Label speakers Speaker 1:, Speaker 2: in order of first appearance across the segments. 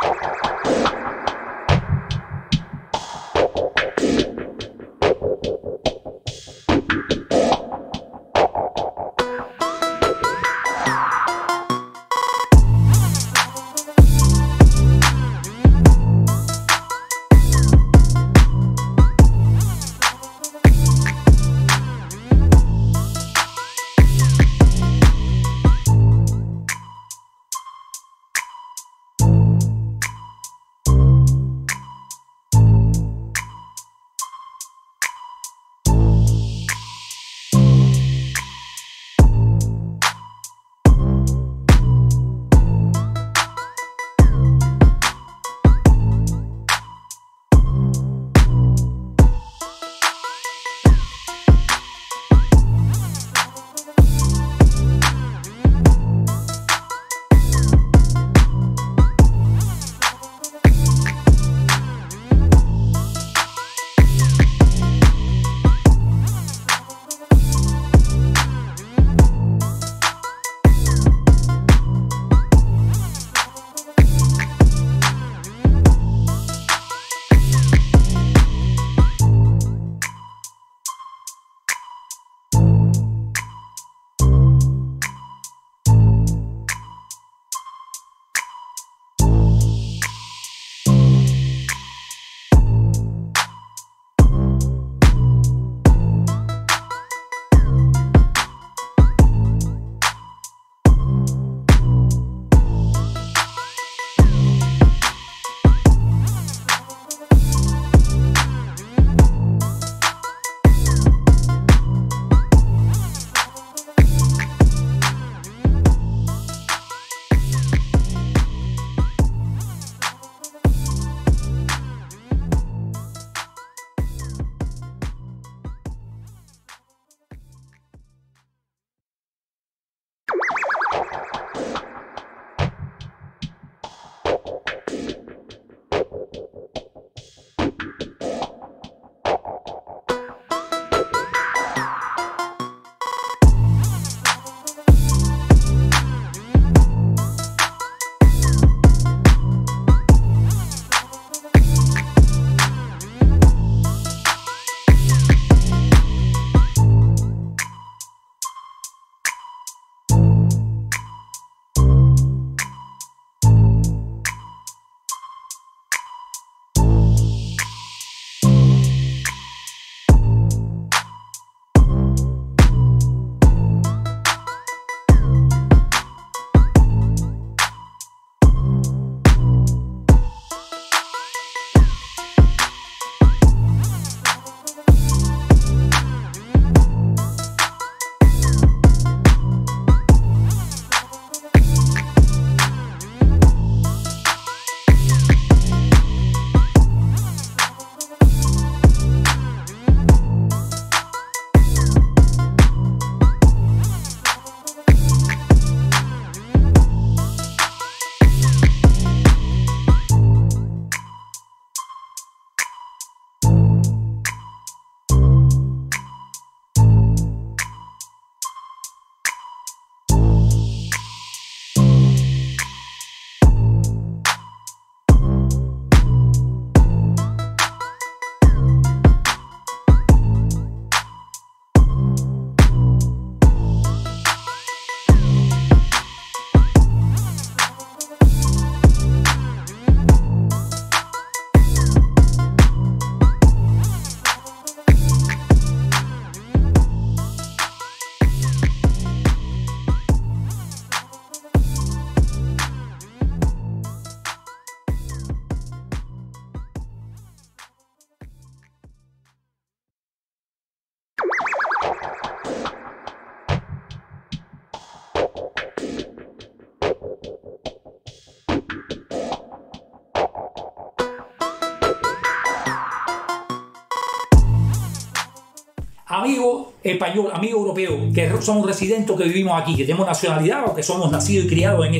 Speaker 1: Amigo español, amigo europeo, que somos residentes, que vivimos aquí, que tenemos nacionalidad o que somos nacidos y criados en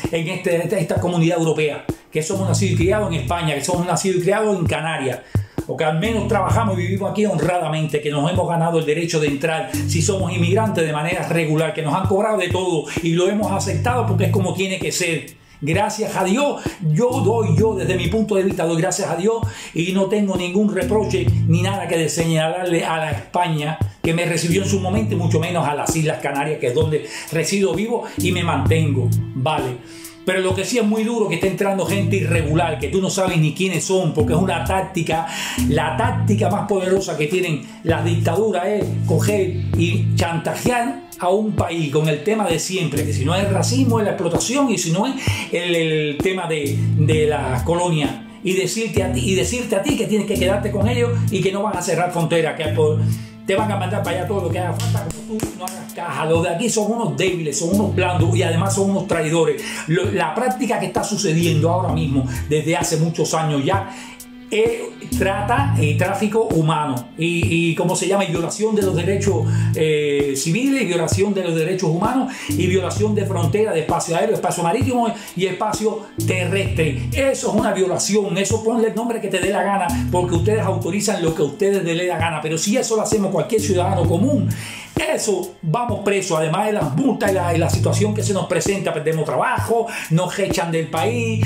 Speaker 1: esta comunidad europea, que somos nacidos y criados en España, que somos nacidos y criados en Canarias, o que al menos trabajamos y vivimos aquí honradamente, que nos hemos ganado el derecho de entrar, si somos inmigrantes de manera regular, que nos han cobrado de todo y lo hemos aceptado porque es como tiene que ser. Gracias a Dios, yo desde mi punto de vista doy gracias a Dios y no tengo ningún reproche ni nada que señalarle a la España que me recibió en su momento y mucho menos a las Islas Canarias, que es donde resido vivo y me mantengo, ¿vale? Pero lo que sí es muy duro que está entrando gente irregular, que tú no sabes ni quiénes son, porque es una táctica, la táctica más poderosa que tienen las dictaduras es coger y chantajear a un país con el tema de siempre, que si no es racismo es la explotación y si no es el tema de la colonia. Y decirte a ti que tienes que quedarte con ellos y que no van a cerrar fronteras, que te van a mandar para allá todo lo que haga falta, como tú no hagas caja. Los de aquí son unos débiles, son unos blandos y además son unos traidores. La práctica que está sucediendo ahora mismo, desde hace muchos años ya, trata tráfico humano y ¿cómo se llama? Y violación de los derechos civiles, y violación de los derechos humanos y violación de fronteras, de espacio aéreo, espacio marítimo y espacio terrestre. Eso es una violación, eso ponle el nombre que te dé la gana, porque ustedes autorizan lo que a ustedes les dé la gana, pero si eso lo hacemos cualquier ciudadano común, eso vamos presos, además de las multas y la situación que se nos presenta, perdemos trabajo, nos echan del país,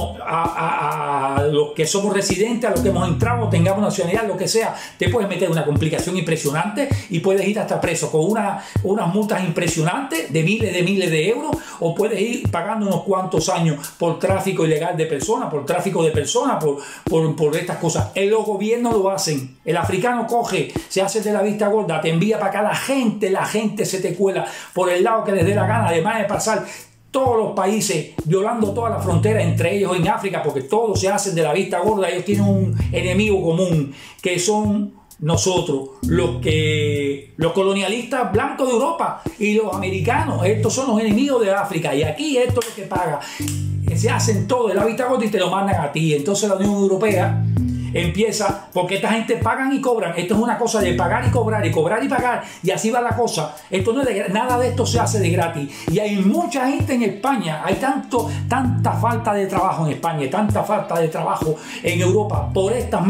Speaker 1: a los que somos residentes, a los que hemos entrado, tengamos nacionalidad, lo que sea, te puedes meter una complicación impresionante y puedes ir hasta preso con unas multas impresionantes de miles de euros, o puedes ir pagando unos cuantos años por tráfico ilegal de personas, por tráfico de personas, por estas cosas. Los gobiernos lo hacen, el africano coge, se hace de la vista gorda, te envía para acá la gente se te cuela por el lado que les dé la gana, además de pasar todos los países violando todas las fronteras, entre ellos en África, porque todos se hacen de la vista gorda. Ellos tienen un enemigo común, que son nosotros, los colonialistas blancos de Europa y los americanos. Estos son los enemigos de África, y aquí esto es lo que paga. Se hacen todo de la vista gorda y te lo mandan a ti. Entonces la Unión Europea empieza, porque esta gente pagan y cobran. Esto es una cosa de pagar y cobrar y pagar, y así va la cosa. Esto no es nada de esto se hace de gratis. Y hay mucha gente en España, hay tanta falta de trabajo en España, tanta falta de trabajo en Europa por estas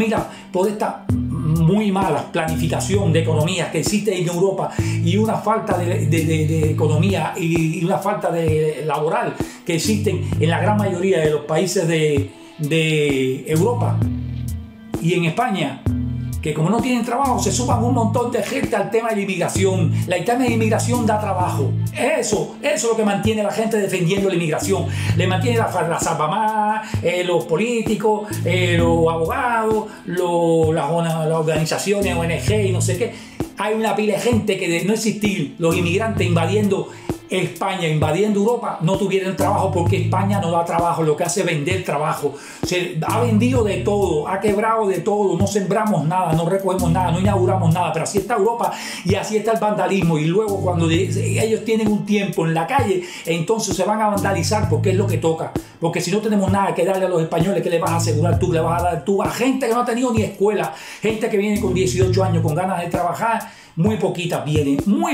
Speaker 1: muy malas planificación de economía que existe en Europa, y una falta de economía y una falta de laboral que existen en la gran mayoría de los países de Europa y en España, que como no tienen trabajo se suman un montón de gente al tema de la inmigración. El tema de la inmigración da trabajo. Eso es lo que mantiene a la gente defendiendo la inmigración. Le mantiene la salvamás, los políticos, los abogados, las organizaciones ONG y no sé qué. Hay una pila de gente que de no existir los inmigrantes invadiendo España, invadiendo Europa, no tuvieran trabajo, porque España no da trabajo, lo que hace es vender trabajo. Se ha vendido de todo, ha quebrado de todo, no sembramos nada, no recogemos nada, no inauguramos nada, pero así está Europa y así está el vandalismo. Y luego cuando ellos tienen un tiempo en la calle, entonces se van a vandalizar, porque es lo que toca. Porque si no tenemos nada que darle a los españoles, ¿qué le vas a asegurar tú? Le vas a dar tú a gente que no ha tenido ni escuela, gente que viene con 18 años con ganas de trabajar. Muy poquitas vienen,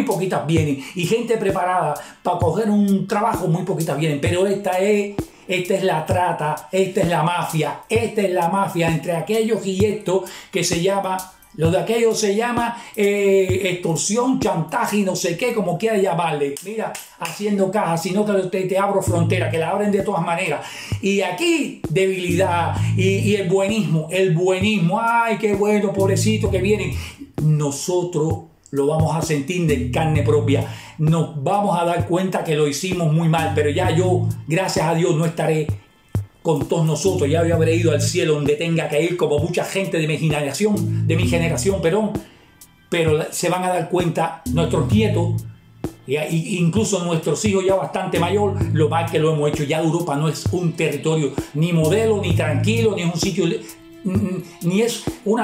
Speaker 1: y gente preparada para coger un trabajo, muy poquitas vienen. Pero esta es la trata, esta es la mafia entre aquellos y esto, que se llama, lo de aquellos se llama extorsión, chantaje y no sé qué, como quiera llamarle. Mira, haciendo caja, si no te abro frontera, que la abren de todas maneras. Y aquí debilidad y el buenismo, ay, qué bueno, pobrecito que vienen. Nosotros lo vamos a sentir de carne propia, nos vamos a dar cuenta que lo hicimos muy mal, pero ya yo, gracias a Dios, no estaré con todos nosotros, ya habré ido al cielo donde tenga que ir, como mucha gente de mi generación, pero se van a dar cuenta nuestros nietos, incluso nuestros hijos ya bastante mayor, lo mal que lo hemos hecho. Ya Europa no es un territorio ni modelo, ni tranquilo, ni es un sitio, ni es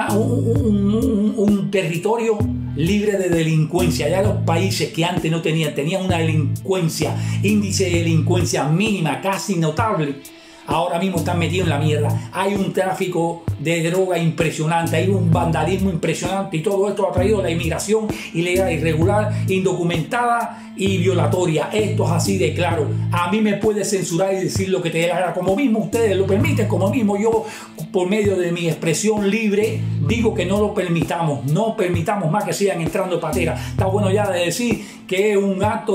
Speaker 1: un territorio libre de delincuencia. Ya los países que antes no tenían una delincuencia, índice de delincuencia mínima, casi notable, ahora mismo están metidos en la mierda. Hay un tráfico de droga impresionante, hay un vandalismo impresionante, y todo esto ha traído la inmigración ilegal, irregular, indocumentada y violatoria. Esto es así de claro. A mí me puedes censurar y decir lo que te dé la gana, como mismo ustedes lo permiten, como mismo yo, por medio de mi expresión libre, digo que no lo permitamos, no permitamos más que sigan entrando pateras. Está bueno ya de decir que es un acto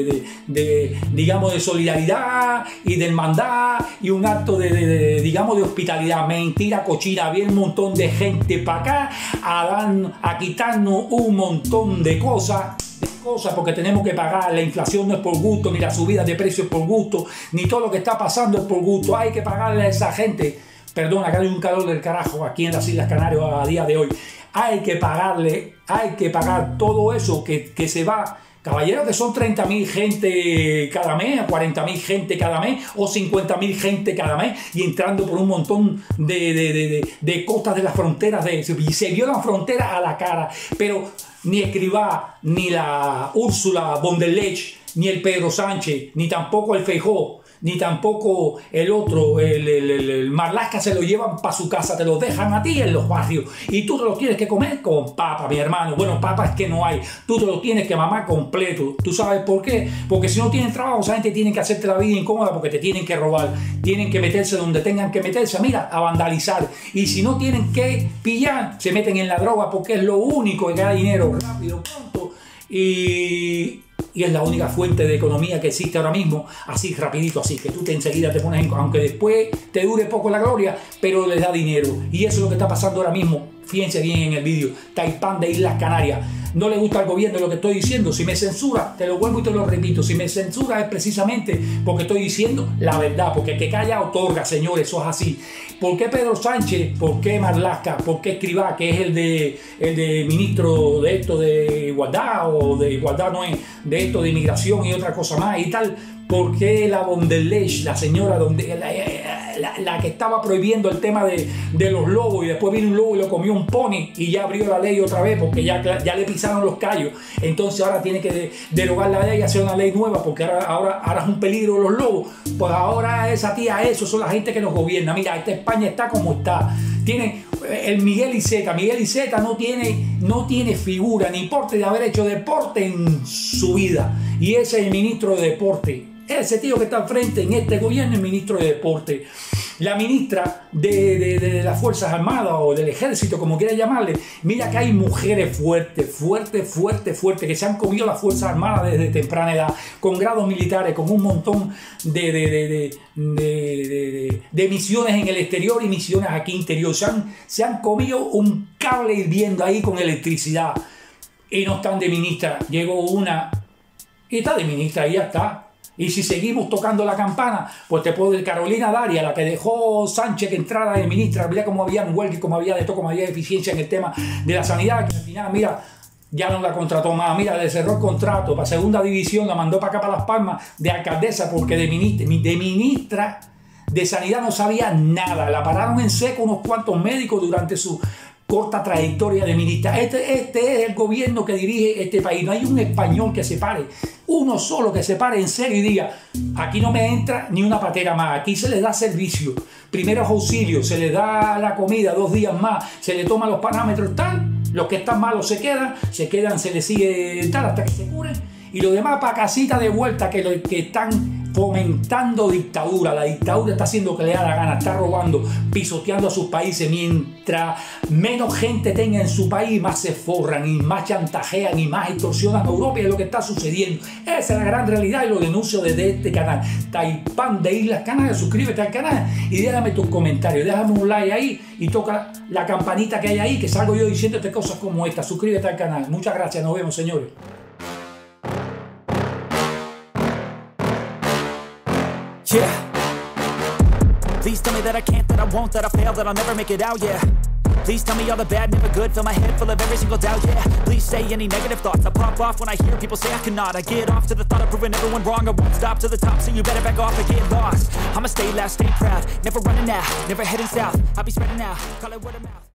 Speaker 1: digamos, de solidaridad y de hermandad y un acto digamos, de hospitalidad. Mentira cochina, viene un montón de gente para acá a quitarnos un montón de cosas, porque tenemos que pagar. La inflación no es por gusto, ni la subida de precios es por gusto, ni todo lo que está pasando es por gusto. Hay que pagarle a esa gente. Perdona, acá hay un calor del carajo aquí en las Islas Canarias a día de hoy. Hay que pagar todo eso que se va. Caballero, que son 30.000 gente cada mes, 40.000 gente cada mes o 50.000 gente cada mes y entrando por un montón de costas de las fronteras. Y se violan fronteras a la cara, pero ni Escrivá, ni la Úrsula von der Leyen, ni el Pedro Sánchez, ni tampoco el Feijóo, ni tampoco el otro, el Marlaska se lo llevan para su casa, te lo dejan a ti en los barrios y tú te lo tienes que comer con papa, mi hermano. Bueno, papa es que no hay, tú te lo tienes que mamar completo. ¿Tú sabes por qué? Porque si no tienen trabajo, esa gente tiene que hacerte la vida incómoda porque te tienen que robar, tienen que meterse donde tengan que meterse, mira, a vandalizar. Y si no tienen que pillar, se meten en la droga porque es lo único que da dinero rápido, pronto y es la única fuente de economía que existe ahora mismo, así rapidito, así que tú enseguida te pones aunque después te dure poco la gloria, pero les da dinero. Y eso es lo que está pasando ahora mismo. Fíjense bien en el vídeo, Taipán de Islas Canarias. No le gusta al gobierno lo que estoy diciendo. Si me censura, te lo vuelvo y te lo repito, si me censura es precisamente porque estoy diciendo la verdad, porque el que calla otorga, señores, eso es así. ¿Por qué Pedro Sánchez? ¿Por qué Marlaska? ¿Por qué Escrivá, que es el de ministro de esto de igualdad, o de igualdad no es, de esto de inmigración y otra cosa más y tal? ¿Por qué la von der Leyen, la señora la que estaba prohibiendo el tema de los lobos y después vino un lobo y lo comió un pony y ya abrió la ley otra vez porque ya le pisaron los callos? Entonces ahora tiene que derogar la ley y hacer una ley nueva porque ahora es un peligro los lobos. Pues ahora esa tía, eso son la gente que nos gobierna. Mira, esta España está como está. Tiene el Miguel Iceta no tiene figura ni porte de haber hecho deporte en su vida. Y ese es el ministro de deporte. Ese tío que está al frente en este gobierno es ministro de deporte. La ministra de las Fuerzas Armadas o del Ejército, como quieras llamarle, mira que hay mujeres fuertes, que se han comido las Fuerzas Armadas desde temprana edad, con grados militares, con un montón de misiones en el exterior y misiones aquí interior. Se han comido un cable hirviendo ahí con electricidad y no están de ministra. Llegó una y está de ministra y ya está. Y si seguimos tocando la campana, pues te puedo decir Carolina Darias, la que dejó Sánchez que entrara de ministra, mira cómo había huelga, cómo había de todo, cómo había deficiencia en el tema de la sanidad, que al final, mira, ya no la contrató más, mira, le cerró el contrato para segunda división, la mandó para acá, para Las Palmas, de alcaldesa, porque de ministra de sanidad no sabía nada, la pararon en seco unos cuantos médicos durante su corta trayectoria de ministra. Este es el gobierno que dirige este país. No hay un español que se pare, uno solo que se pare en serio y diga: aquí no me entra ni una patera más, aquí se les da servicio, primeros auxilios, se les da la comida 2 días más, se le toman los parámetros tal, los que están malos se quedan, se les sigue tal hasta que se curen, y los demás para casita de vuelta, que están fomentando dictadura. La dictadura está haciendo que le da la gana, está robando, pisoteando a sus países. Mientras menos gente tenga en su país, más se forran y más chantajean y más extorsionan a Europa, y es lo que está sucediendo. Esa es la gran realidad y lo denuncio desde este canal, Taipán de Islas Canarias. Suscríbete al canal y déjame tus comentarios, déjame un like ahí y toca la campanita que hay ahí, que salgo yo diciéndote cosas como esta. Suscríbete al canal. Muchas gracias, nos vemos, señores.
Speaker 2: Yeah. Please tell me that I can't, that I won't, that I fail, that I'll never make it out, yeah. Please tell me all the bad, never good, fill my head full of every single doubt, yeah. Please say any negative thoughts, I pop off when I hear people say I cannot. I get off to the thought of proving everyone wrong, I won't stop to the top, so you better back off and get lost. I'ma stay loud, stay proud, never running out, never heading south, I'll be spreading out, call it word of mouth.